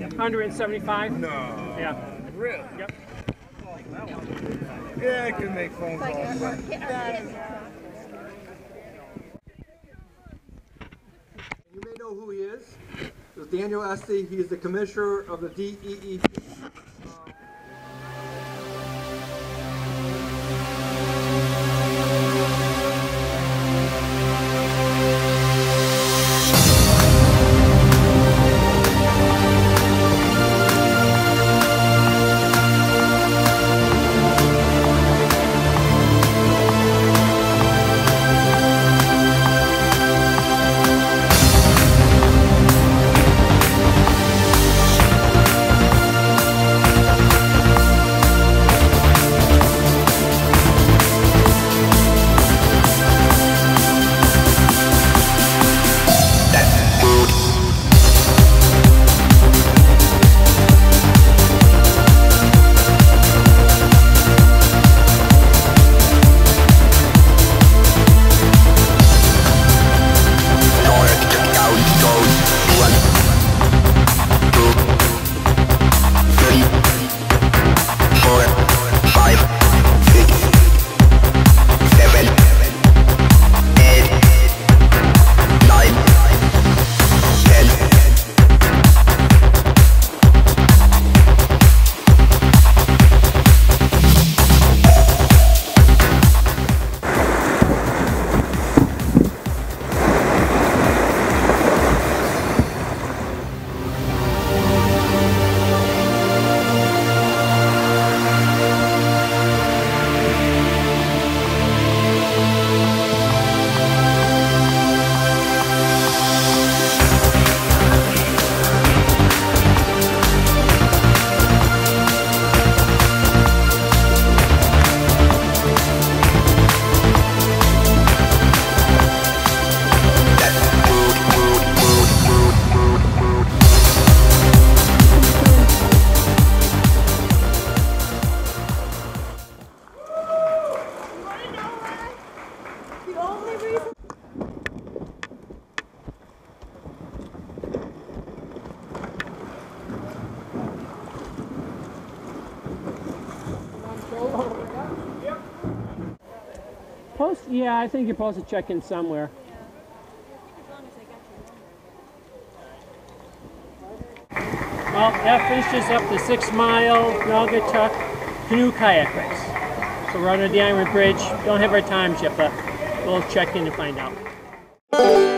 175. No. Yeah. Really? Yep. Yeah, I can make phone calls. You may know who he is. This is Daniel Esty. He is the commissioner of the DEEP. Yeah, I think you're supposed to check in somewhere. Well, that finishes up the 6-mile Naugatuck Canoe Kayak race. So we're under the Iron Bridge. Don't have our times yet, but we'll check in and find out.